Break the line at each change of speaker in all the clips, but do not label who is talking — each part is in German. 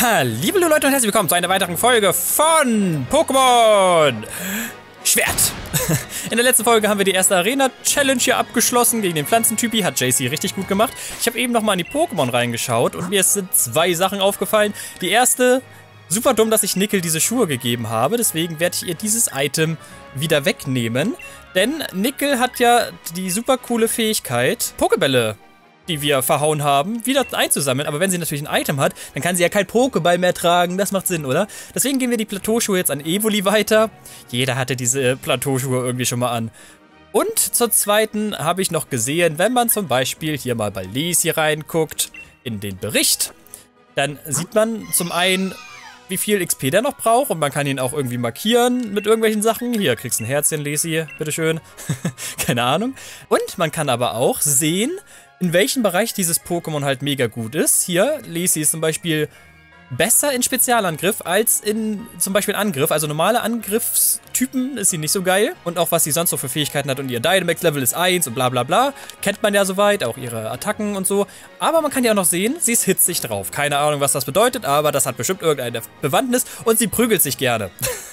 Liebe Leute und herzlich willkommen zu einer weiteren Folge von Pokémon Schwert. In der letzten Folge haben wir die erste Arena-Challenge hier abgeschlossen gegen den Pflanzentypi. Hat JC richtig gut gemacht. Ich habe eben nochmal in die Pokémon reingeschaut und mir sind zwei Sachen aufgefallen. Die erste, super dumm, dass ich Nickel diese Schuhe gegeben habe. Deswegen werde ich ihr dieses Item wieder wegnehmen. Denn Nickel hat ja die super coole Fähigkeit, Pokébälle, die wir verhauen haben, wieder einzusammeln. Aber wenn sie natürlich ein Item hat, dann kann sie ja kein Pokéball mehr tragen. Das macht Sinn, oder? Deswegen gehen wir die Plateauschuhe jetzt an Evoli weiter. Jeder hatte diese Plateauschuhe irgendwie schon mal an. Und zur zweiten habe ich noch gesehen, wenn man zum Beispiel hier mal bei Lesi reinguckt, in den Bericht, dann sieht man zum einen, wie viel XP der noch braucht. Und man kann ihn auch irgendwie markieren mit irgendwelchen Sachen. Hier, kriegst ein Herzchen, Lesi, bitteschön. Keine Ahnung. Und man kann aber auch sehen, in welchem Bereich dieses Pokémon halt mega gut ist. Hier, Lesi ist zum Beispiel besser in Spezialangriff als in zum Beispiel Angriff. Also normale Angriffstypen ist sie nicht so geil. Und auch was sie sonst so für Fähigkeiten hat. Und ihr Dynamax-Level ist 1 und bla bla bla. Kennt man ja soweit, auch ihre Attacken und so. Aber man kann ja auch noch sehen, sie ist hitzig drauf. Keine Ahnung, was das bedeutet, aber das hat bestimmt irgendeine Bewandtnis. Und sie prügelt sich gerne.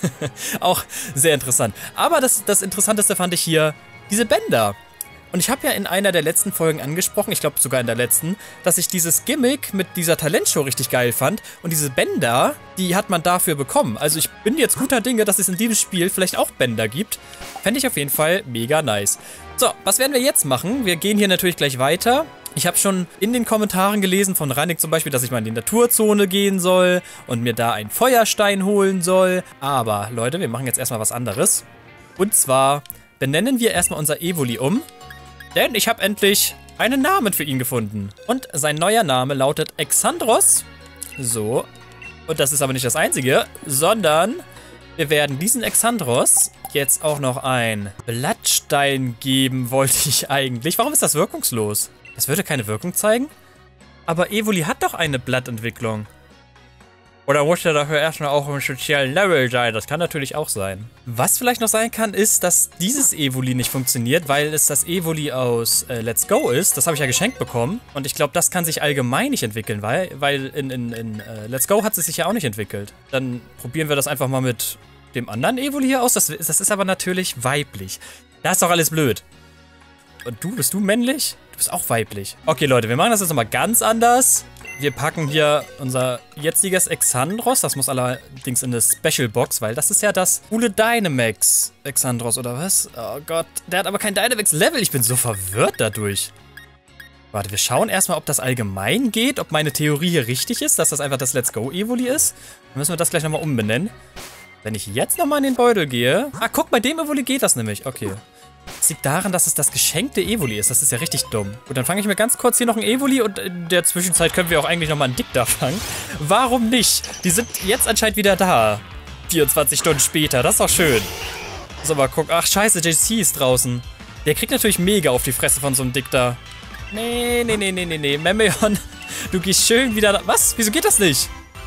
Auch sehr interessant. Aber das Interessanteste fand ich hier diese Bänder. Und ich habe ja in einer der letzten Folgen angesprochen, ich glaube sogar in der letzten, dass ich dieses Gimmick mit dieser Talentshow richtig geil fand. Und diese Bänder, die hat man dafür bekommen. Also ich bin jetzt guter Dinge, dass es in diesem Spiel vielleicht auch Bänder gibt. Fände ich auf jeden Fall mega nice. So, was werden wir jetzt machen? Wir gehen hier natürlich gleich weiter. Ich habe schon in den Kommentaren gelesen von Rannik zum Beispiel, dass ich mal in die Naturzone gehen soll und mir da einen Feuerstein holen soll. Aber Leute, wir machen jetzt erstmal was anderes. Und zwar benennen wir erstmal unser Evoli um. Denn ich habe endlich einen Namen für ihn gefunden. Und sein neuer Name lautet Exandros. So. Und das ist aber nicht das Einzige, sondern wir werden diesen Exandros jetzt auch noch einen Blattstein geben, wollte ich eigentlich. Warum ist das wirkungslos? Das würde keine Wirkung zeigen? Aber Evoli hat doch eine Blattentwicklung. Oder muss er dafür erstmal auch im speziellen Level sein? Das kann natürlich auch sein. Was vielleicht noch sein kann, ist, dass dieses Evoli nicht funktioniert, weil es das Evoli aus Let's Go ist. Das habe ich ja geschenkt bekommen. Und ich glaube, das kann sich allgemein nicht entwickeln, weil in Let's Go hat es sich ja auch nicht entwickelt. Dann probieren wir das einfach mal mit dem anderen Evoli hier aus. Das ist aber natürlich weiblich. Das ist doch alles blöd. Und du, bist du männlich? Du bist auch weiblich. Okay, Leute, wir machen das jetzt nochmal ganz anders. Wir packen hier unser jetziges Exandros. Das muss allerdings in eine Special Box, weil das ist ja das coole Dynamax Exandros, oder was? Oh Gott, der hat aber kein Dynamax Level. Ich bin so verwirrt dadurch. Warte, wir schauen erstmal, ob das allgemein geht, ob meine Theorie hier richtig ist, dass das einfach das Let's Go Evoli ist. Dann müssen wir das gleich nochmal umbenennen. Wenn ich jetzt nochmal in den Beutel gehe... Ah, guck, bei dem Evoli geht das nämlich. Okay. Das liegt daran, dass es das geschenkte Evoli ist. Das ist ja richtig dumm. Gut, dann fange ich mir ganz kurz hier noch ein Evoli und in der Zwischenzeit können wir auch eigentlich nochmal einen Dicta fangen. Warum nicht? Die sind jetzt anscheinend wieder da. 24 Stunden später. Das ist doch schön. So, mal gucken. Ach, scheiße, JC ist draußen. Der kriegt natürlich mega auf die Fresse von so einem Dicta. Nee. Memeon, du gehst schön wieder... Was? Wieso geht das nicht?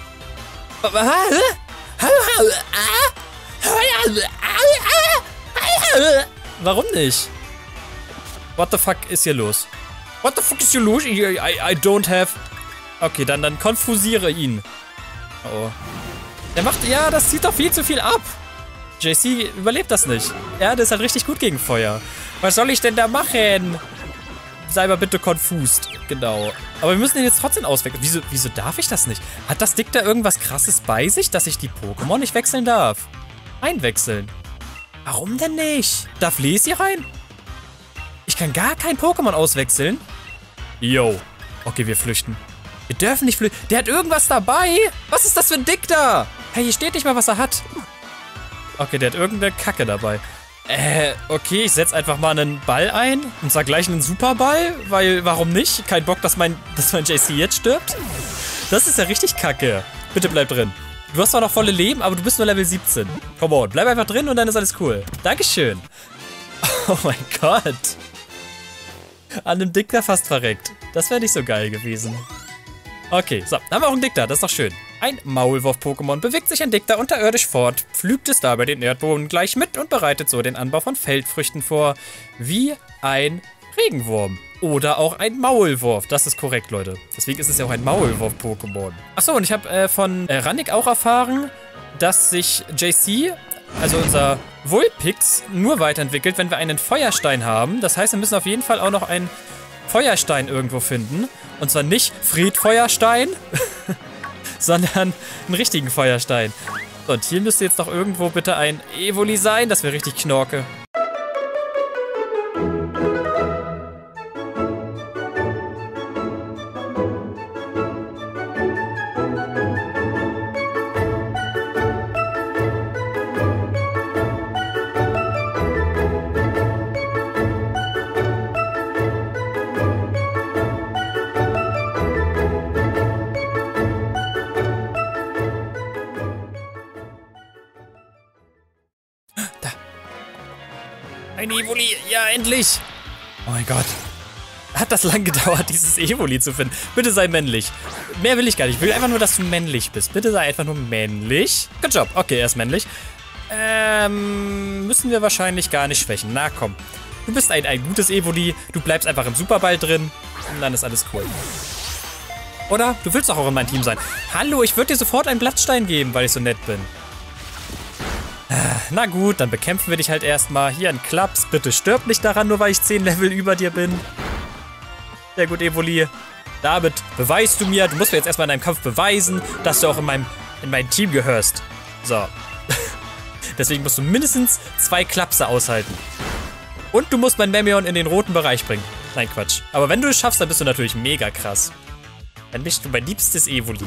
Warum nicht? What the fuck ist hier los? What the fuck ist hier los? I don't have... Okay, dann konfusiere ihn. Oh. Der macht... Ja, das zieht doch viel zu viel ab. JC überlebt das nicht. Ja, der ist halt richtig gut gegen Feuer. Was soll ich denn da machen? Sei mal bitte confused. Genau. Aber wir müssen ihn jetzt trotzdem auswechseln. Wieso darf ich das nicht? Hat das Dick da irgendwas Krasses bei sich, dass ich die Pokémon nicht wechseln darf? Einwechseln. Warum denn nicht? Darf Lesi rein? Ich kann gar kein Pokémon auswechseln. Yo. Okay, wir flüchten. Wir dürfen nicht flüchten. Der hat irgendwas dabei. Was ist das für ein Dick da? Hey, hier steht nicht mal, was er hat. Okay, der hat irgendeine Kacke dabei. Okay, ich setze einfach mal einen Ball ein. Und zwar gleich einen Superball. Weil, warum nicht? Kein Bock, dass mein JC jetzt stirbt. Das ist ja richtig kacke. Bitte bleib drin. Du hast zwar noch volle Leben, aber du bist nur Level 17. Come on, bleib einfach drin und dann ist alles cool. Dankeschön. Oh mein Gott. An einem Dicta fast verreckt. Das wäre nicht so geil gewesen. Okay, so, haben wir auch einen Dicta, das ist doch schön. Ein Maulwurf-Pokémon bewegt sich ein Dicta unterirdisch fort, pflügt es dabei den Erdboden gleich mit und bereitet so den Anbau von Feldfrüchten vor. Wie ein Regenwurm. oder auch ein Maulwurf. Das ist korrekt, Leute. Deswegen ist es ja auch ein Maulwurf-Pokémon. Achso, und ich habe von Rannik auch erfahren, dass sich JC, also unser Vulpix, nur weiterentwickelt, wenn wir einen Feuerstein haben. Das heißt, wir müssen auf jeden Fall auch noch einen Feuerstein irgendwo finden. Und zwar nicht Friedfeuerstein, sondern einen richtigen Feuerstein. So, und hier müsste jetzt doch irgendwo bitte ein Evoli sein. Das wäre richtig Knorke. Ein Evoli, ja endlich! Oh mein Gott. Hat das lang gedauert, dieses Evoli zu finden. Bitte sei männlich. Mehr will ich gar nicht. Ich will einfach nur, dass du männlich bist. Bitte sei einfach nur männlich. Good job. Okay, er ist männlich. Müssen wir wahrscheinlich gar nicht schwächen. Na komm. Du bist ein gutes Evoli. Du bleibst einfach im Superball drin. Und dann ist alles cool. Oder? Du willst doch auch in meinem Team sein. Hallo, ich würde dir sofort einen Blattstein geben, weil ich so nett bin. Na gut, dann bekämpfen wir dich halt erstmal. Hier ein Klaps. Bitte stirb nicht daran, nur weil ich 10 Level über dir bin. Sehr gut, Evoli. Damit beweist du mir, du musst mir jetzt erstmal in deinem Kampf beweisen, dass du auch in mein Team gehörst. So. Deswegen musst du mindestens 2 Klapse aushalten. Und du musst mein Memeon in den roten Bereich bringen. Nein, Quatsch. Aber wenn du es schaffst, dann bist du natürlich mega krass. Dann bist du mein liebstes Evoli.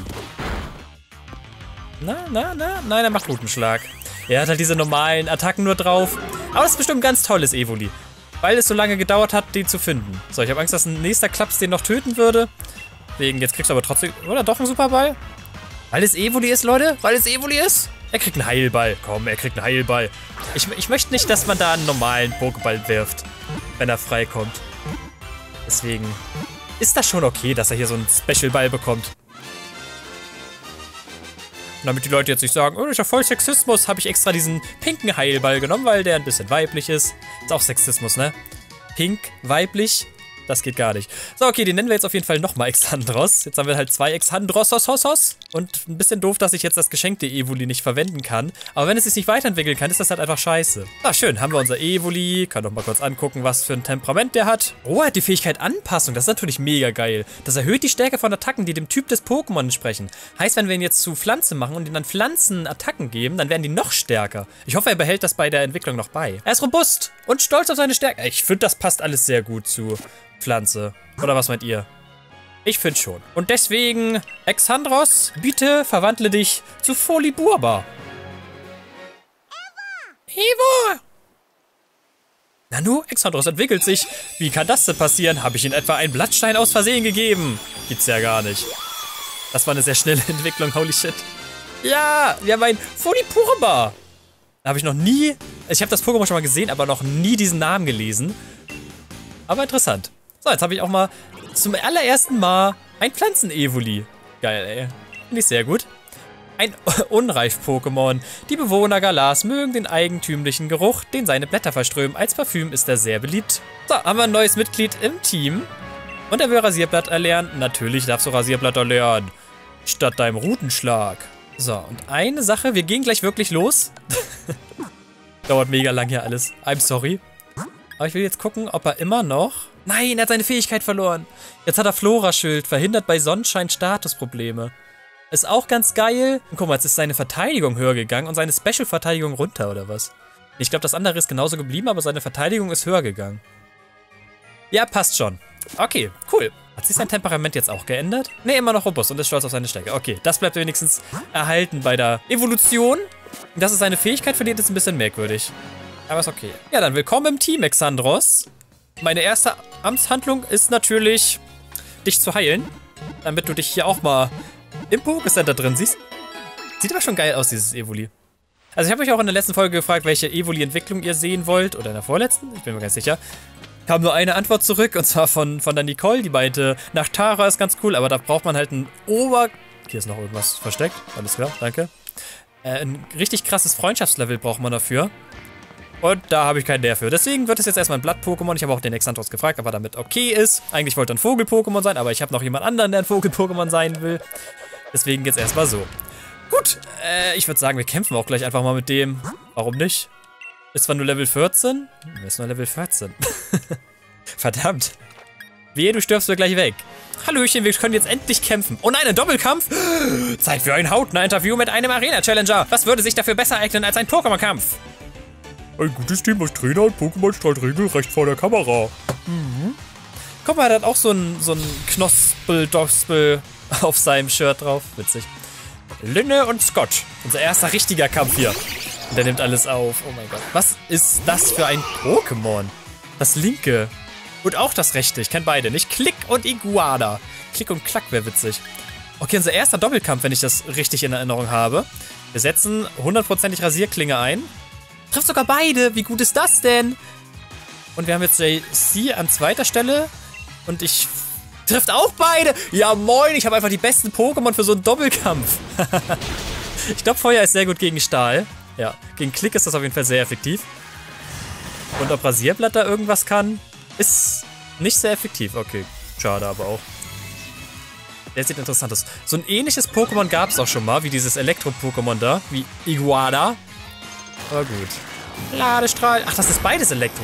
Nein, er macht Rutenschlag. Er hat halt diese normalen Attacken nur drauf. Aber das ist bestimmt ein ganz tolles Evoli. Weil es so lange gedauert hat, den zu finden. So, ich habe Angst, dass ein nächster Klaps den noch töten würde. Deswegen, jetzt kriegst du aber trotzdem... Oder doch einen Superball? Weil es Evoli ist, Leute? Weil es Evoli ist? Er kriegt einen Heilball. Komm, er kriegt einen Heilball. Ich möchte nicht, dass man da einen normalen Pokéball wirft, wenn er freikommt. Deswegen ist das schon okay, dass er hier so einen Special-Ball bekommt. Damit die Leute jetzt nicht sagen, oh, das ist ja voll Sexismus, habe ich extra diesen pinken Heilball genommen, weil der ein bisschen weiblich ist. Ist auch Sexismus, ne? Pink, weiblich, das geht gar nicht. So, okay, den nennen wir jetzt auf jeden Fall nochmal Exandros. Jetzt haben wir halt 2 Exandros. Und ein bisschen doof, dass ich jetzt das geschenkte Evoli nicht verwenden kann. Aber wenn es sich nicht weiterentwickeln kann, ist das halt einfach scheiße. Ah, schön, haben wir unser Evoli. Kann doch mal kurz angucken, was für ein Temperament der hat. Oh, er hat die Fähigkeit Anpassung. Das ist natürlich mega geil. Das erhöht die Stärke von Attacken, die dem Typ des Pokémon entsprechen. Heißt, wenn wir ihn jetzt zu Pflanze machen und ihm dann Pflanzenattacken geben, dann werden die noch stärker. Ich hoffe, er behält das bei der Entwicklung noch bei. Er ist robust und stolz auf seine Stärke. Ich finde, das passt alles sehr gut zu Pflanze. Oder was meint ihr? Ich finde schon. Und deswegen, Exandros, bitte verwandle dich zu Foliburba. Evo! Nanu, Exandros entwickelt sich. Wie kann das denn passieren? Habe ich ihm etwa einen Blattstein aus Versehen gegeben? Gibt's ja gar nicht. Das war eine sehr schnelle Entwicklung, holy shit. Ja, wir haben einen Foliburba. Da habe ich noch nie... Ich habe das Pokémon schon mal gesehen, aber noch nie diesen Namen gelesen. Aber interessant. So, jetzt habe ich auch mal zum allerersten Mal ein Pflanzen-Evoli. Geil, ey. Finde ich sehr gut. Ein Unreif-Pokémon. Die Bewohner Galas mögen den eigentümlichen Geruch, den seine Blätter verströmen. Als Parfüm ist er sehr beliebt. So, haben wir ein neues Mitglied im Team. Und er will Rasierblatt erlernen. Natürlich darfst du Rasierblatt erlernen. Statt deinem Rutenschlag. So, und eine Sache. Wir gehen gleich wirklich los. Dauert mega lang hier alles. I'm sorry. Aber ich will jetzt gucken, ob er immer noch... Nein, er hat seine Fähigkeit verloren. Jetzt hat er Flora-Schild, verhindert bei Sonnenschein Statusprobleme. Ist auch ganz geil. Und guck mal, jetzt ist seine Verteidigung höher gegangen und seine Special-Verteidigung runter, oder was? Ich glaube, das andere ist genauso geblieben, aber seine Verteidigung ist höher gegangen. Ja, passt schon. Okay, cool. Hat sich sein Temperament jetzt auch geändert? Ne, immer noch robust und ist stolz auf seine Stärke. Okay, das bleibt wenigstens erhalten bei der Evolution. Das ist seine Fähigkeit, für die ist ein bisschen merkwürdig. Aber ist okay. Ja, dann willkommen im Team, Exandros. Meine erste Amtshandlung ist natürlich, dich zu heilen. Damit du dich hier auch mal im Pokécenter drin siehst. Sieht aber schon geil aus, dieses Evoli. Also ich habe euch auch in der letzten Folge gefragt, welche Evoli-Entwicklung ihr sehen wollt. Oder in der vorletzten, ich bin mir ganz sicher. Kam nur eine Antwort zurück, und zwar von der Nicole, die meinte, nach Tara ist ganz cool, aber da braucht man halt ein Hier ist noch irgendwas versteckt. Alles klar, danke. Ein richtig krasses Freundschaftslevel braucht man dafür. Und da habe ich keinen Nerv für. Deswegen wird es jetzt erstmal ein Blatt-Pokémon. Ich habe auch den Exandros gefragt, ob er damit okay ist. Eigentlich wollte er ein Vogel-Pokémon sein, aber ich habe noch jemand anderen, der ein Vogel-Pokémon sein will. Deswegen geht's erstmal so. Gut, ich würde sagen, wir kämpfen auch gleich einfach mal mit dem. Warum nicht? Ist zwar nur Level 14. Ist nur Level 14. Verdammt. Wehe, du stirbst mir gleich weg. Hallöchen, wir können jetzt endlich kämpfen. Oh nein, ein Doppelkampf? Zeit für ein Hautnah-Interview mit einem Arena-Challenger. Was würde sich dafür besser eignen als ein Pokémon-Kampf?
Ein gutes Team aus Trainer und Pokémon strahlt regelrecht vor der Kamera.
Mhm. Guck mal, er hat auch so ein Knospel-Dospel auf seinem Shirt drauf. Witzig. Linne und Scott. Unser erster richtiger Kampf hier. Und der nimmt alles auf. Oh mein Gott. Was ist das für ein Pokémon? Das linke. Und auch das rechte. Ich kenne beide nicht. Klick und Iguana. Klick und Klack wäre witzig. Okay, unser erster Doppelkampf, wenn ich das richtig in Erinnerung habe. Wir setzen 100%ig Rasierklinge ein. Trifft sogar beide. Wie gut ist das denn? Und wir haben jetzt JC an zweiter Stelle. Und ich... Trifft auch beide. Ja moin, ich habe einfach die besten Pokémon für so einen Doppelkampf. Ich glaube, Feuer ist sehr gut gegen Stahl. Ja, gegen Klick ist das auf jeden Fall sehr effektiv. Und ob Rasierblatt da irgendwas kann, ist nicht sehr effektiv. Okay, schade aber auch. Der sieht interessant aus. So ein ähnliches Pokémon gab es auch schon mal, wie dieses Elektro-Pokémon da, wie Iguana. Aber gut. Ladestrahl. Ach, das ist beides Elektro.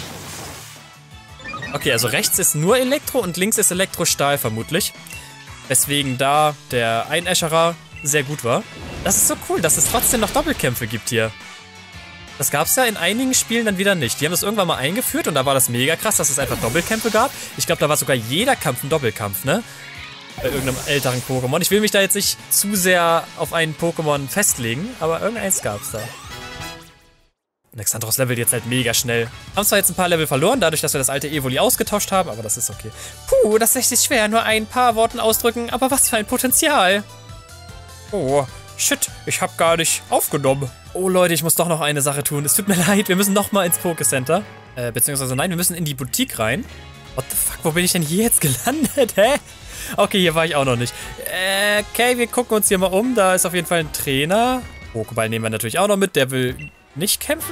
Okay, also rechts ist nur Elektro und links ist Elektrostahl vermutlich. Weswegen da der Einäscherer sehr gut war. Das ist so cool, dass es trotzdem noch Doppelkämpfe gibt hier. Das gab es ja in einigen Spielen dann wieder nicht. Die haben das irgendwann mal eingeführt und da war das mega krass, dass es einfach Doppelkämpfe gab. Ich glaube, da war sogar jeder Kampf ein Doppelkampf, ne? Bei irgendeinem älteren Pokémon. Ich will mich da jetzt nicht zu sehr auf einen Pokémon festlegen, aber irgendeins gab es da. Alexandros levelt jetzt halt mega schnell. Haben zwar jetzt ein paar Level verloren, dadurch, dass wir das alte Evoli ausgetauscht haben, aber das ist okay. Puh, das ist echt schwer, nur ein paar Worten ausdrücken, aber was für ein Potenzial. Oh, shit, ich hab gar nicht aufgenommen. Oh Leute, ich muss doch noch eine Sache tun. Es tut mir leid, wir müssen nochmal ins Pokécenter. Beziehungsweise nein, wir müssen in die Boutique rein. What the fuck, wo bin ich denn hier jetzt gelandet, hä? Okay, hier war ich auch noch nicht. Okay, wir gucken uns hier mal um. Da ist auf jeden Fall ein Trainer. Pokéball nehmen wir natürlich auch noch mit, der will... Nicht kämpfen?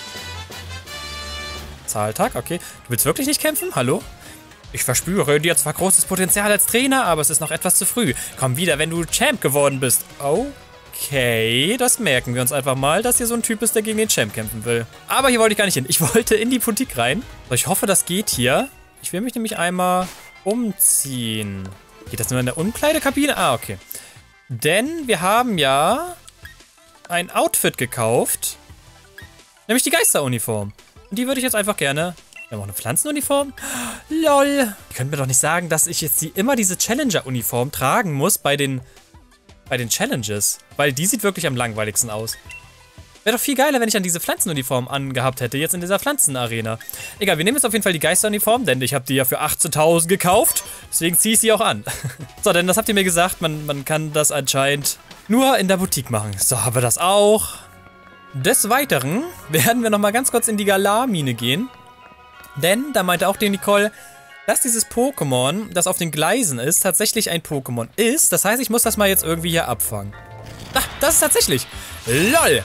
Zahltag, okay. Du willst wirklich nicht kämpfen? Hallo? Ich verspüre in dir zwar großes Potenzial als Trainer, aber es ist noch etwas zu früh. Komm wieder, wenn du Champ geworden bist. Okay, das merken wir uns einfach mal, dass hier so ein Typ ist, der gegen den Champ kämpfen will. Aber hier wollte ich gar nicht hin. Ich wollte in die Boutique rein. So, ich hoffe, das geht hier. Ich will mich nämlich einmal umziehen. Geht das nur in der Umkleidekabine? Ah, okay. Denn wir haben ja ein Outfit gekauft. Nämlich die Geisteruniform. Und die würde ich jetzt einfach gerne... Wir haben auch eine Pflanzenuniform. LOL. Ihr könnt mir doch nicht sagen, dass ich jetzt immer diese Challenger-Uniform tragen muss bei den Challenges. Weil die sieht wirklich am langweiligsten aus. Wäre doch viel geiler, wenn ich dann diese Pflanzenuniform angehabt hätte, jetzt in dieser Pflanzenarena. Egal, wir nehmen jetzt auf jeden Fall die Geisteruniform, denn ich habe die ja für 18.000 gekauft. Deswegen ziehe ich sie auch an. So, denn das habt ihr mir gesagt, man kann das anscheinend nur in der Boutique machen. So, haben wir das auch. Des Weiteren werden wir nochmal ganz kurz in die Galar-Mine gehen. Denn da meinte auch die Nicole, dass dieses Pokémon, das auf den Gleisen ist, tatsächlich ein Pokémon ist. Das heißt, ich muss das mal jetzt irgendwie hier abfangen. Ach, das ist tatsächlich. LOL.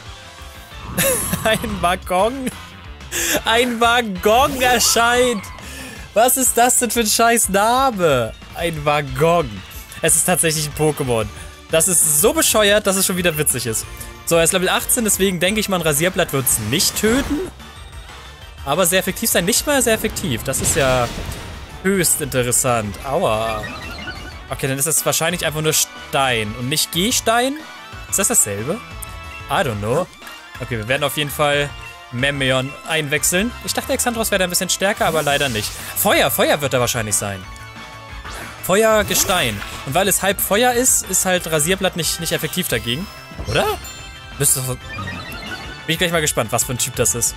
Ein Waggon. Ein Waggon erscheint. Was ist das denn für ein scheiß Name? Ein Waggon. Es ist tatsächlich ein Pokémon. Das ist so bescheuert, dass es schon wieder witzig ist. So, er ist Level 18, deswegen denke ich mal, ein Rasierblatt wird es nicht töten. Aber sehr effektiv sein, nicht mal sehr effektiv. Das ist ja höchst interessant. Aua. Okay, dann ist das wahrscheinlich einfach nur Stein und nicht Gehstein. Ist das dasselbe? I don't know. Okay, wir werden auf jeden Fall Memeon einwechseln. Ich dachte, Exandros wäre da ein bisschen stärker, aber leider nicht. Feuer wird er wahrscheinlich sein. Feuer, Gestein. Und weil es halb Feuer ist halt Rasierblatt nicht effektiv dagegen. Oder? Bin ich gleich mal gespannt, was für ein Typ das ist.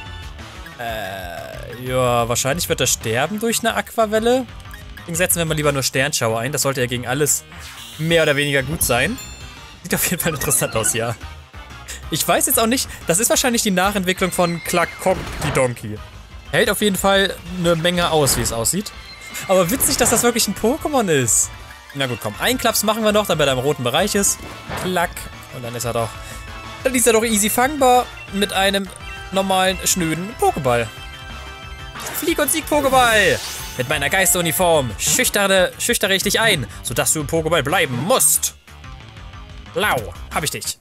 Ja, wahrscheinlich wird er sterben durch eine Aquavelle. Deswegen setzen wir mal lieber nur Sternschauer ein. Das sollte ja gegen alles mehr oder weniger gut sein. Sieht auf jeden Fall interessant aus, ja. Ich weiß jetzt auch nicht, das ist wahrscheinlich die Nachentwicklung von Klack-Konk-die Donkey. Hält auf jeden Fall eine Menge aus, wie es aussieht. Aber witzig, dass das wirklich ein Pokémon ist. Na gut, komm. Einen Klaps machen wir noch, damit er im roten Bereich ist. Klack. Und dann ist er doch... Dann ist er doch easy fangbar mit einem normalen, schnöden Pokéball. Flieg und Sieg Pokéball! Mit meiner Geisteruniform schüchtere ich dich ein, sodass du im Pokéball bleiben musst. Lau, hab ich dich.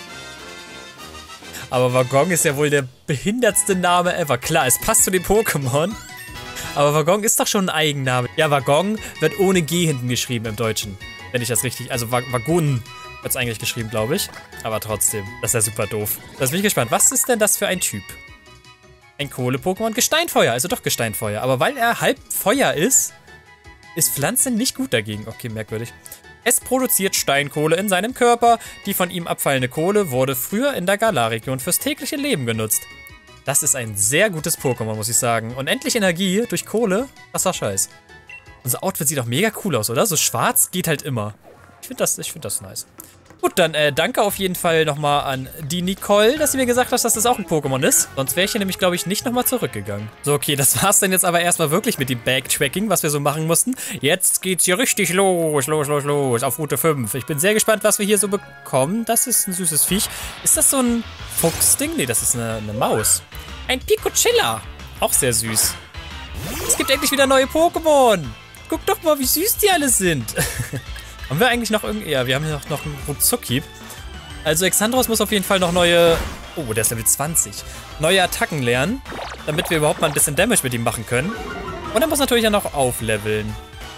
Aber Waggon ist ja wohl der behindertste Name ever. Klar, es passt zu den Pokémon. Aber Waggon ist doch schon ein Eigenname. Ja, Waggon wird ohne G hinten geschrieben im Deutschen. Wenn ich das richtig... Also Waggon wird es eigentlich geschrieben, glaube ich. Aber trotzdem, das ist ja super doof. Da bin ich gespannt. Was ist denn das für ein Typ? Ein Kohle-Pokémon. Gesteinfeuer, also doch Gesteinfeuer. Aber weil er halb Feuer ist Pflanze nicht gut dagegen. Okay, merkwürdig. Es produziert Steinkohle in seinem Körper. Die von ihm abfallende Kohle wurde früher in der Galar-Region fürs tägliche Leben genutzt. Das ist ein sehr gutes Pokémon, muss ich sagen. Und endlich Energie durch Kohle, das war scheiß. Unser Outfit sieht auch mega cool aus, oder? So schwarz geht halt immer. Ich finde das nice. Gut, dann danke auf jeden Fall nochmal an die Nicole, dass sie mir gesagt hat, dass das auch ein Pokémon ist. Sonst wäre ich hier nämlich, glaube ich, nicht nochmal zurückgegangen. So, okay, das war's dann jetzt aber erstmal wirklich mit dem Backtracking, was wir so machen mussten. Jetzt geht's hier richtig los, auf Route 5. Ich bin sehr gespannt, was wir hier so bekommen. Das ist ein süßes Viech. Ist das so ein Fuchsding? Nee, das ist eine Maus. Ein Picochilla. Auch sehr süß. Es gibt endlich wieder neue Pokémon. Guck doch mal, wie süß die alle sind. Haben wir eigentlich noch irgendwie... Ja, wir haben hier noch einen Ruckzucki. Also Exandros muss auf jeden Fall noch neue... Oh, der ist Level 20. Neue Attacken lernen, damit wir überhaupt mal ein bisschen Damage mit ihm machen können. Und er muss natürlich ja noch aufleveln.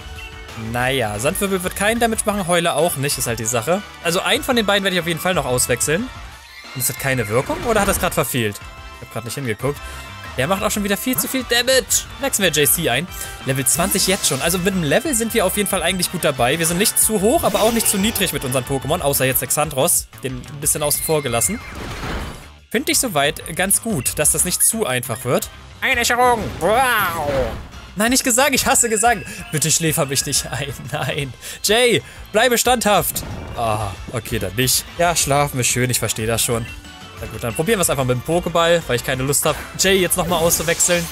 Naja, Sandwirbel wird keinen Damage machen, Heule auch nicht, ist halt die Sache. Also einen von den beiden werde ich auf jeden Fall noch auswechseln. Und das hat keine Wirkung, oder hat das gerade verfehlt? Ich habe gerade nicht hingeguckt. Der macht auch schon wieder viel zu viel Damage. Wechseln wir JC ein. Level 20 jetzt schon. Also mit dem Level sind wir auf jeden Fall eigentlich gut dabei. Wir sind nicht zu hoch, aber auch nicht zu niedrig mit unseren Pokémon. Außer jetzt Exandros. Den ein bisschen außen vor gelassen. Finde ich soweit ganz gut, dass das nicht zu einfach wird. Einäscherung. Wow. Nein, nicht Gesang. Ich hasse Gesang. Bitte schläfer mich nicht ein. Nein. Jay, bleibe standhaft. Ah, okay, dann nicht. Ja, schlafen ist schön. Ich verstehe das schon. Na gut, dann probieren wir es einfach mit dem Pokéball, weil ich keine Lust habe, Jay jetzt nochmal auszuwechseln.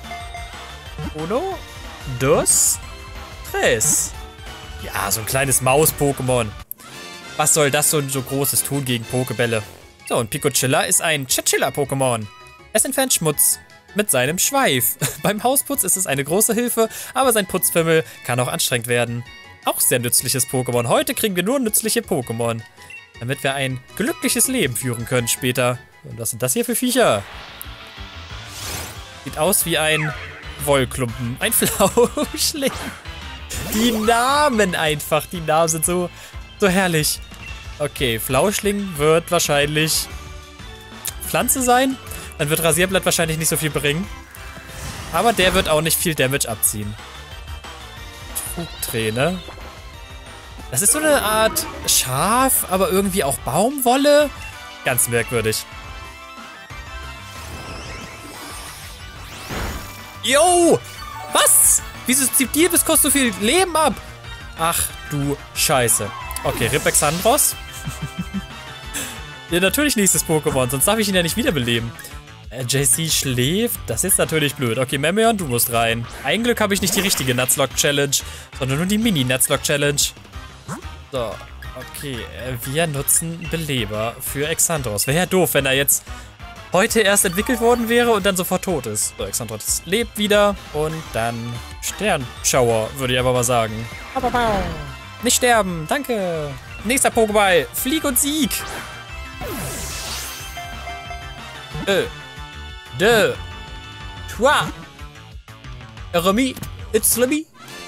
Uno, dos, tres. Ja, so ein kleines Maus-Pokémon. Was soll das so Großes tun gegen Pokébälle? So, und Picochilla ist ein Chinchilla-Pokémon. Es entfernt Schmutz mit seinem Schweif. Beim Hausputz ist es eine große Hilfe, aber sein Putzfimmel kann auch anstrengend werden. Auch sehr nützliches Pokémon. Heute kriegen wir nur nützliche Pokémon. Damit wir ein glückliches Leben führen können später. Und was sind das hier für Viecher? Sieht aus wie ein Wollklumpen. Ein Flauschling. Die Namen einfach. Die Namen sind so herrlich. Okay, Flauschling wird wahrscheinlich Pflanze sein. Dann wird Rasierblatt wahrscheinlich nicht so viel bringen. Aber der wird auch nicht viel Damage abziehen. Trugträne. Das ist so eine Art Schaf, aber irgendwie auch Baumwolle. Ganz merkwürdig. Yo! Was? Wieso zieht dir bis kostet so viel Leben ab? Ach du Scheiße. Okay, Rip Exandros. Ja, natürlich nächstes Pokémon, sonst darf ich ihn ja nicht wiederbeleben. JC schläft. Das ist natürlich blöd. Okay, Memeon, du musst rein. Ein Glück habe ich nicht die richtige Nutzlock-Challenge, sondern nur die Mini-Nutzlock-Challenge. So, okay. Wir nutzen Beleber für Exandros. Wäre ja doof, wenn er jetzt heute erst entwickelt worden wäre und dann sofort tot ist. So, Exandros lebt wieder und dann Sternschauer, würde ich aber mal sagen. Nicht sterben, danke. Nächster Pokéball, Flieg und Sieg. Toi. Remy, it's Remy.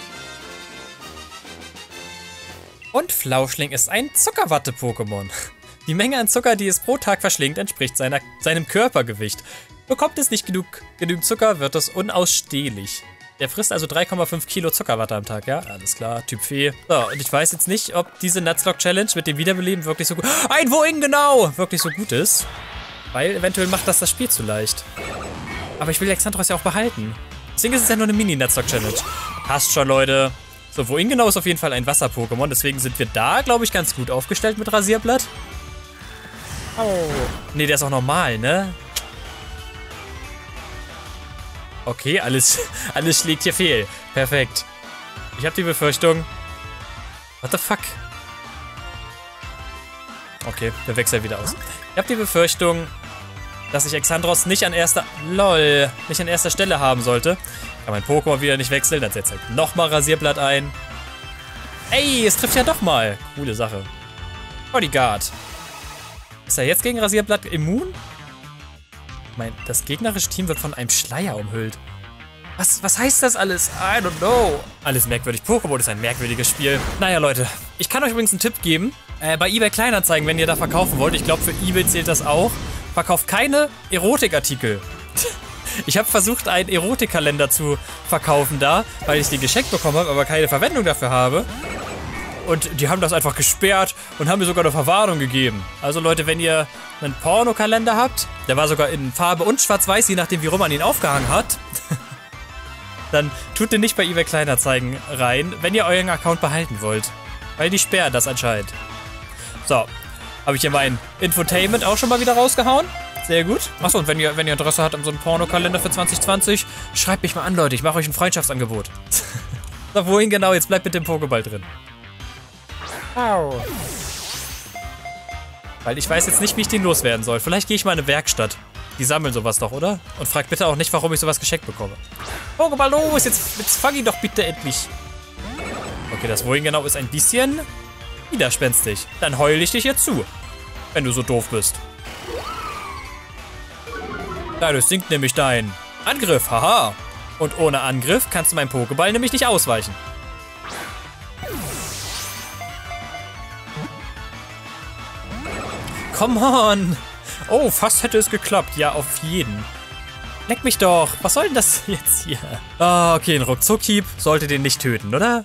Und Flauschling ist ein Zuckerwatte-Pokémon. Die Menge an Zucker, die es pro Tag verschlingt, entspricht seinem Körpergewicht. Bekommt es nicht genügend Zucker, wird es unausstehlich. Der frisst also 3,5 Kilo Zuckerwatte am Tag, ja? Alles klar, Typ Fee. So, und ich weiß jetzt nicht, ob diese Nutzlock-Challenge mit dem Wiederbeleben wirklich so gut... Ein Wohin, genau! Wirklich so gut ist. Weil eventuell macht das Spiel zu leicht. Aber ich will Exandros ja auch behalten. Deswegen ist es ja nur eine Mini-Nutzlock-Challenge. Passt schon, Leute. So, Wohin genau ist auf jeden Fall ein Wasser-Pokémon. Deswegen sind wir da, glaube ich, ganz gut aufgestellt mit Rasierblatt. Oh. Nee, der ist auch normal, ne? Okay, alles schlägt hier fehl. Perfekt. Ich habe die Befürchtung... What the fuck? Okay, wir wechseln wieder aus. Ich habe die Befürchtung, dass ich Exandros nicht an erster Stelle haben sollte. Kann mein Pokémon wieder nicht wechseln, dann setzt halt nochmal Rasierblatt ein. Ey, es trifft ja doch mal. Coole Sache. Bodyguard. Ist er jetzt gegen Rasierblatt immun? Das gegnerische Team wird von einem Schleier umhüllt. Was heißt das alles? I don't know. Alles merkwürdig. Pokémon ist ein merkwürdiges Spiel. Naja, Leute. Ich kann euch übrigens einen Tipp geben. Bei eBay Kleinanzeigen, wenn ihr da verkaufen wollt, ich glaube für eBay zählt das auch, verkauft keine Erotikartikel. Ich habe versucht, einen Erotikkalender zu verkaufen da, weil ich den geschenkt bekommen habe, aber keine Verwendung dafür habe. Und die haben das einfach gesperrt und haben mir sogar eine Verwarnung gegeben. Also Leute, wenn ihr einen Pornokalender habt, der war sogar in Farbe und schwarz-weiß, je nachdem wie rum man ihn aufgehangen hat, dann tut den nicht bei eBay Kleinanzeigen rein, wenn ihr euren Account behalten wollt. Weil die sperren das anscheinend. So, habe ich hier mein Infotainment auch schon mal wieder rausgehauen. Sehr gut. Achso, und wenn ihr Interesse habt an so einem Pornokalender für 2020, schreibt mich mal an, Leute. Ich mache euch ein Freundschaftsangebot. So, wohin genau? Jetzt bleibt mit dem Pokéball drin. Au. Weil ich weiß jetzt nicht, wie ich den loswerden soll. Vielleicht gehe ich mal in eine Werkstatt. Die sammeln sowas doch, oder? Und fragt bitte auch nicht, warum ich sowas geschenkt bekomme. Pokéball los! Jetzt fang ihn doch bitte endlich. Okay, das wohin genau ist ein bisschen widerspenstig. Dann heul ich dich jetzt zu. Wenn du so doof bist. Dadurch sinkt nämlich dein Angriff. Haha. Und ohne Angriff kannst du meinem Pokéball nämlich nicht ausweichen. Come on. Oh, fast hätte es geklappt. Ja, auf jeden. Leck mich doch. Was soll denn das jetzt hier? Ah, okay, ein Ruckzuck-Hieb sollte den nicht töten, oder?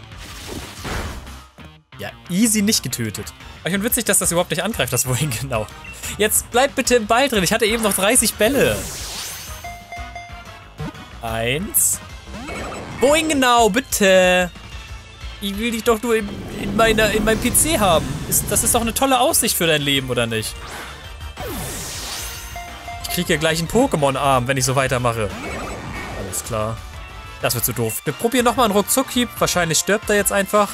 Ja, easy nicht getötet. Aber ich finde witzig, dass das überhaupt nicht angreift, das wohin genau. Jetzt bleib bitte im Ball drin. Ich hatte eben noch 30 Bälle. 1. Wohin genau, bitte? Ich will dich doch nur in meinem PC haben. Das ist doch eine tolle Aussicht für dein Leben, oder nicht? Ich krieg ja gleich einen Pokémon-Arm, wenn ich so weitermache. Alles klar. Das wird zu doof. Wir probieren nochmal einen Ruckzuck-Hieb. Wahrscheinlich stirbt er jetzt einfach.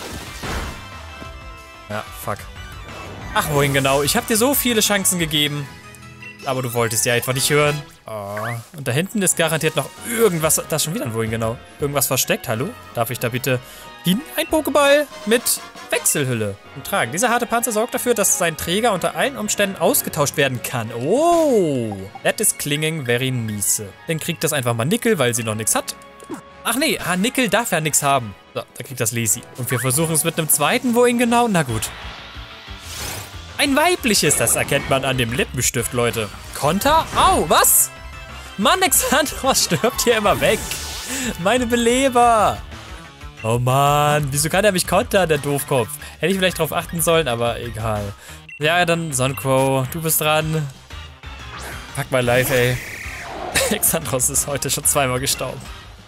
Ja, fuck. Ach, wohin genau? Ich habe dir so viele Chancen gegeben. Aber du wolltest ja einfach nicht hören. Oh. Und da hinten ist garantiert noch irgendwas. Da ist schon wieder ein wohin genau. Irgendwas versteckt. Hallo? Darf ich da bitte hin? Ein Pokéball mit Wechselhülle und tragen. Dieser harte Panzer sorgt dafür, dass sein Träger unter allen Umständen ausgetauscht werden kann. Oh, that is clinging very nice. Dann kriegt das einfach mal Nickel, weil sie noch nichts hat. Ach nee, Nickel darf ja nichts haben. So, da kriegt das Lazy. Und wir versuchen es mit einem zweiten wohin genau. Na gut. Ein weibliches, das erkennt man an dem Lippenstift, Leute. Konter? Au, was? Mann, Exandros stirbt hier immer weg. Meine Beleber. Oh Mann, wieso kann er mich kontern, der Doofkopf? Hätte ich vielleicht drauf achten sollen, aber egal. Ja, dann Suncrow, du bist dran. Fuck my life, ey. Exandros ist heute schon zweimal gestorben.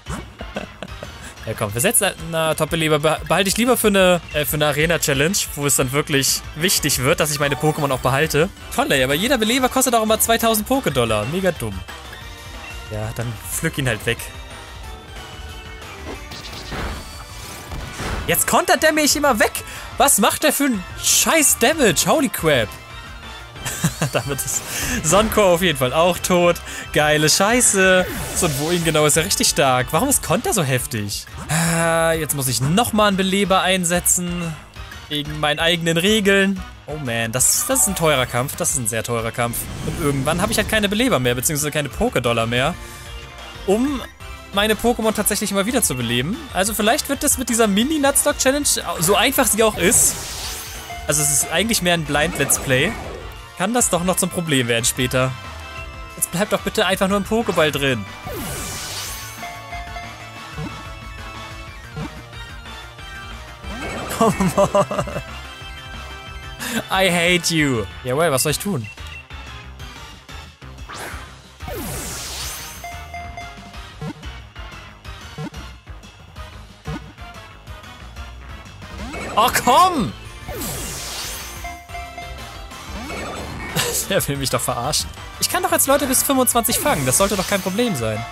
Ja komm, wir setzen, na Top-Beleber behalte ich lieber für eine Arena-Challenge, wo es dann wirklich wichtig wird, dass ich meine Pokémon auch behalte. Toll, ey, aber jeder Beleber kostet auch immer 2000 Pokédollar. Mega dumm. Ja, dann pflück ihn halt weg. Jetzt kontert der mich immer weg. Was macht der für einen scheiß Damage? Holy crap. Damit ist Sonko auf jeden Fall auch tot. Geile Scheiße. So, und wohin genau ist er richtig stark? Warum ist Konter so heftig? Jetzt muss ich nochmal einen Beleber einsetzen. Wegen meinen eigenen Regeln. Oh man, das ist ein teurer Kampf. Das ist ein sehr teurer Kampf. Und irgendwann habe ich halt keine Beleber mehr, beziehungsweise keine Pokédollar mehr, um meine Pokémon tatsächlich mal wieder zu beleben. Also vielleicht wird das mit dieser Mini-Nuzlocke-Challenge, so einfach sie auch ist, also es ist eigentlich mehr ein Blind-Let's Play, kann das doch noch zum Problem werden später. Jetzt bleibt doch bitte einfach nur ein Pokéball drin. Come on. I hate you. Jawohl, was soll ich tun? Oh, komm! Der will mich doch verarschen. Ich kann doch jetzt Leute bis 25 fangen. Das sollte doch kein Problem sein.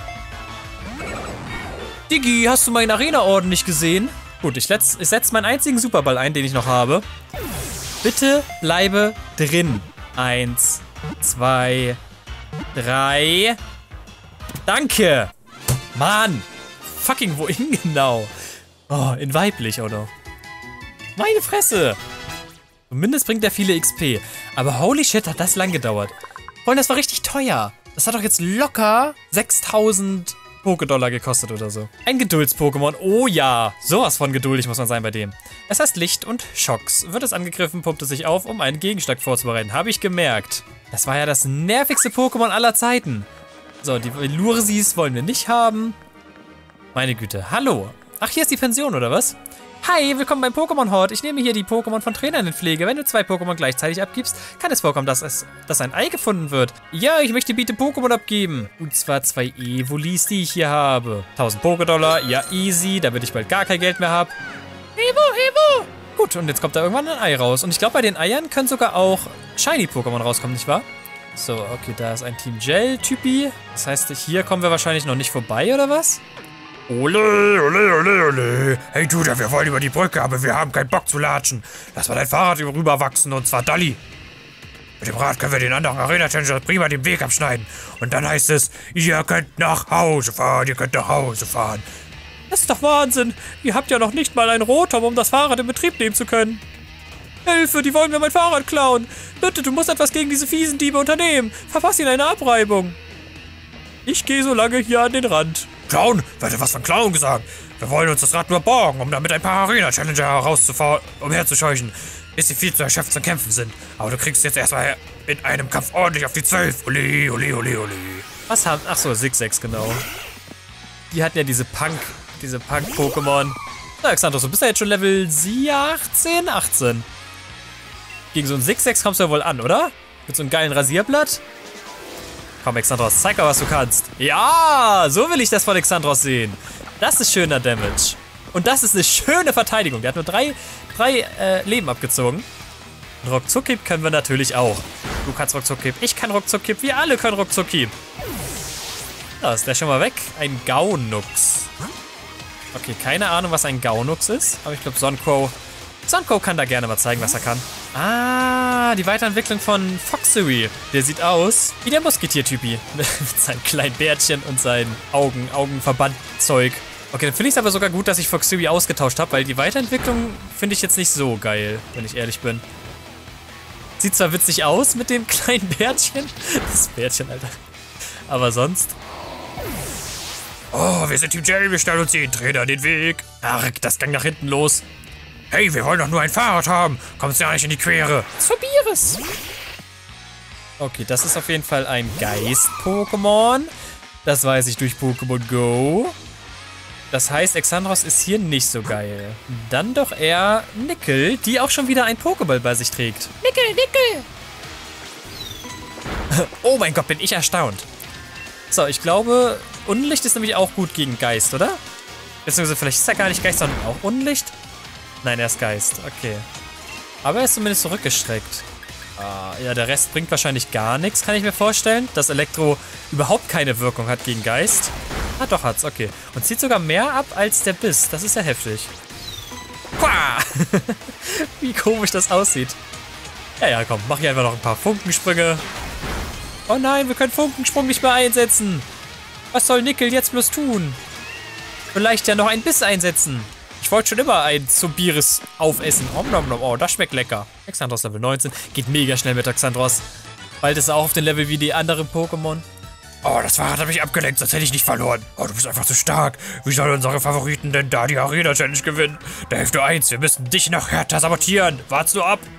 Diggi, hast du meinen Arena-Orden nicht gesehen? Gut, ich setze meinen einzigen Superball ein, den ich noch habe. Bitte bleibe drin. 1, 2, 3. Danke. Mann. Fucking wohin genau? Oh, in weiblich auch noch. Meine Fresse. Zumindest bringt er viele XP. Aber holy shit, hat das lang gedauert. Vor allem, das war richtig teuer. Das hat doch jetzt locker 6000 Pokédollar gekostet oder so. Ein Gedulds-Pokémon. Oh ja. Sowas von geduldig muss man sein bei dem. Es heißt Licht und Schocks. Wird es angegriffen, pumpt es sich auf, um einen Gegenschlag vorzubereiten. Habe ich gemerkt. Das war ja das nervigste Pokémon aller Zeiten. So, die Lursis wollen wir nicht haben. Meine Güte. Hallo. Ach, hier ist die Pension, oder was? Hi, willkommen beim Pokémon Hort. Ich nehme hier die Pokémon von Trainern in Pflege. Wenn du 2 Pokémon gleichzeitig abgibst, kann es vorkommen, dass ein Ei gefunden wird. Ja, ich möchte bitte Pokémon abgeben. Und zwar 2 Evolis, die ich hier habe. 1000 Pokédollar. Ja, easy, damit ich bald gar kein Geld mehr habe. Evo. Gut, und jetzt kommt da irgendwann ein Ei raus. Und ich glaube, bei den Eiern können sogar auch Shiny-Pokémon rauskommen, nicht wahr? So, okay, da ist ein Team Gel-Typi. Das heißt, hier kommen wir wahrscheinlich noch nicht vorbei, oder was?
Ole. Hey Duda, wir wollen über die Brücke, aber wir haben keinen Bock zu latschen. Lass mal dein Fahrrad rüberwachsen, und zwar Dalli. Mit dem Rad können wir den anderen Arena-Challenger prima den Weg abschneiden. Und dann heißt es, ihr könnt nach Hause fahren.
Das ist doch Wahnsinn. Ihr habt ja noch nicht mal einen Rotom, um das Fahrrad in Betrieb nehmen zu können. Hilfe, die wollen mir mein Fahrrad klauen. Bitte, du musst etwas gegen diese fiesen Diebe unternehmen. Verpass ihnen eine Abreibung. Ich gehe so lange hier an den Rand.
Clown? Wer hat was von Clown gesagt? Wir wollen uns das Rad nur borgen, um damit ein paar Arena-Challenger umherzuscheuchen, bis sie viel zu erschöpft zum Kämpfen sind. Aber du kriegst jetzt erstmal in einem Kampf ordentlich auf die 12. Ole.
Was haben... Ach so, Zigzags, genau. Die hatten ja diese Punk-Pokémon. Na, Xandros, du bist ja jetzt schon Level 18? Gegen so ein Zigzags kommst du ja wohl an, oder? Mit so einem geilen Rasierblatt? Komm, Xandros, zeig mal, was du kannst. Ja, so will ich das von Xandros sehen. Das ist schöner Damage. Und das ist eine schöne Verteidigung. Der hat nur drei Leben abgezogen. Und Ruckzuckhieb können wir natürlich auch. Du kannst Ruckzuckhieb, ich kann Ruckzuckhieb, wir alle können Ruckzuckhieb. Da ist der schon mal weg. Ein Gaunux. Okay, keine Ahnung, was ein Gaunux ist. Aber ich glaube, Soncrow kann da gerne mal zeigen, was er kann. Ah, die Weiterentwicklung von Foxery. Der sieht aus wie der Musketier-Typi. Mit seinem kleinen Bärtchen und seinem Augenverbandzeug. Okay, dann finde ich es aber sogar gut, dass ich Foxery ausgetauscht habe, weil die Weiterentwicklung finde ich jetzt nicht so geil, wenn ich ehrlich bin. Sieht zwar witzig aus mit dem kleinen Bärtchen. Das Bärtchen, Alter. Aber sonst...
Oh, wir sind Team Jelly, wir stellen uns den Trainer den Weg.
Ach, das ging nach hinten los.
Hey, wir wollen doch nur ein Fahrrad haben. Kommst ja nicht in die Quere.
Probier es. Okay, das ist auf jeden Fall ein Geist-Pokémon. Das weiß ich durch Pokémon Go. Das heißt, Xandros ist hier nicht so geil. Dann doch eher Nickel, die auch schon wieder ein Pokéball bei sich trägt. Nickel. Oh mein Gott, bin ich erstaunt. So, ich glaube, Unlicht ist nämlich auch gut gegen Geist, oder? Beziehungsweise vielleicht ist er gar nicht Geist, sondern auch Unlicht. Nein, er ist Geist, okay. Aber er ist zumindest zurückgestreckt. Ja, der Rest bringt wahrscheinlich gar nichts, kann ich mir vorstellen. Dass Elektro überhaupt keine Wirkung hat gegen Geist. Ah, doch hat's, okay. Und zieht sogar mehr ab als der Biss. Das ist ja heftig. Wie komisch das aussieht. Ja, komm, mach hier einfach noch ein paar Funkensprünge. Oh nein, wir können Funkensprung nicht mehr einsetzen. Was soll Nickel jetzt bloß tun? Vielleicht ja noch einen Biss einsetzen. Ich wollte schon immer ein Zumbiris aufessen. Oh, das schmeckt lecker. Xandros Level 19. Geht mega schnell mit Xandros. Bald ist er auch auf dem Level wie die anderen Pokémon.
Oh, das Fahrrad hat mich abgelenkt, sonst hätte ich nicht verloren. Oh, du bist einfach zu stark. Wie sollen unsere Favoriten denn da die Arena-Challenge gewinnen? Da hilft nur eins, wir müssen dich noch härter sabotieren. Wart's nur ab.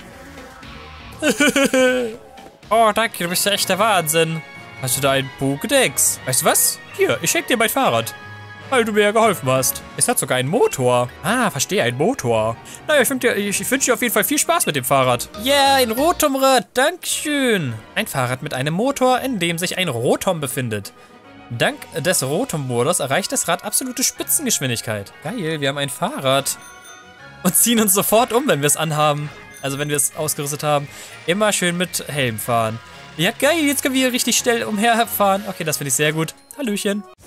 Oh, danke, du bist ja echt der Wahnsinn. Hast du da einen Pokédex? Weißt du was? Hier, ich schenke dir mein Fahrrad. Weil du mir ja geholfen hast. Es hat sogar einen Motor. Ah, verstehe, ein Motor. Naja, ich wünsche dir auf jeden Fall viel Spaß mit dem Fahrrad. Yeah, ein Rotomrad, dankeschön. Ein Fahrrad mit einem Motor, in dem sich ein Rotom befindet. Dank des Rotom-Modus erreicht das Rad absolute Spitzengeschwindigkeit. Geil, wir haben ein Fahrrad. Und ziehen uns sofort um, wenn wir es anhaben. Also wenn wir es ausgerüstet haben. Immer schön mit Helm fahren. Ja, geil, jetzt können wir hier richtig schnell umherfahren. Okay, das finde ich sehr gut. Hallöchen.